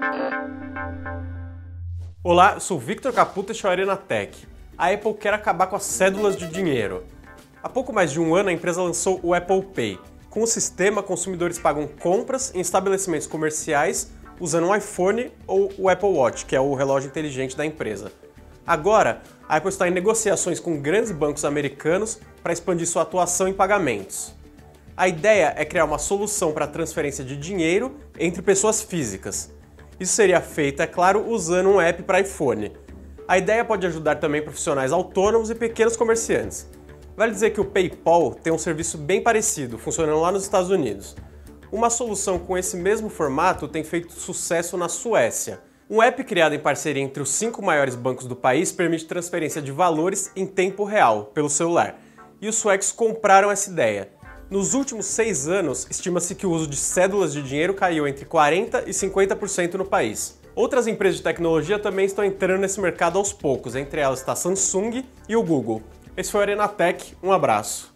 Olá, eu sou Victor Caputo e este é o Arena Tech. A Apple quer acabar com as cédulas de dinheiro. Há pouco mais de um ano, a empresa lançou o Apple Pay. Com o sistema, consumidores pagam compras em estabelecimentos comerciais usando um iPhone ou o Apple Watch, que é o relógio inteligente da empresa. Agora, a Apple está em negociações com grandes bancos americanos para expandir sua atuação em pagamentos. A ideia é criar uma solução para a transferência de dinheiro entre pessoas físicas. Isso seria feito, é claro, usando um app para iPhone. A ideia pode ajudar também profissionais autônomos e pequenos comerciantes. Vale dizer que o PayPal tem um serviço bem parecido, funcionando lá nos Estados Unidos. Uma solução com esse mesmo formato tem feito sucesso na Suécia. Um app criado em parceria entre os 5 maiores bancos do país permite transferência de valores em tempo real, pelo celular. E os suecos compraram essa ideia. Nos últimos 6 anos, estima-se que o uso de cédulas de dinheiro caiu entre 40% e 50% no país. Outras empresas de tecnologia também estão entrando nesse mercado aos poucos, entre elas está a Samsung e o Google. Esse foi o Arena Tech, um abraço.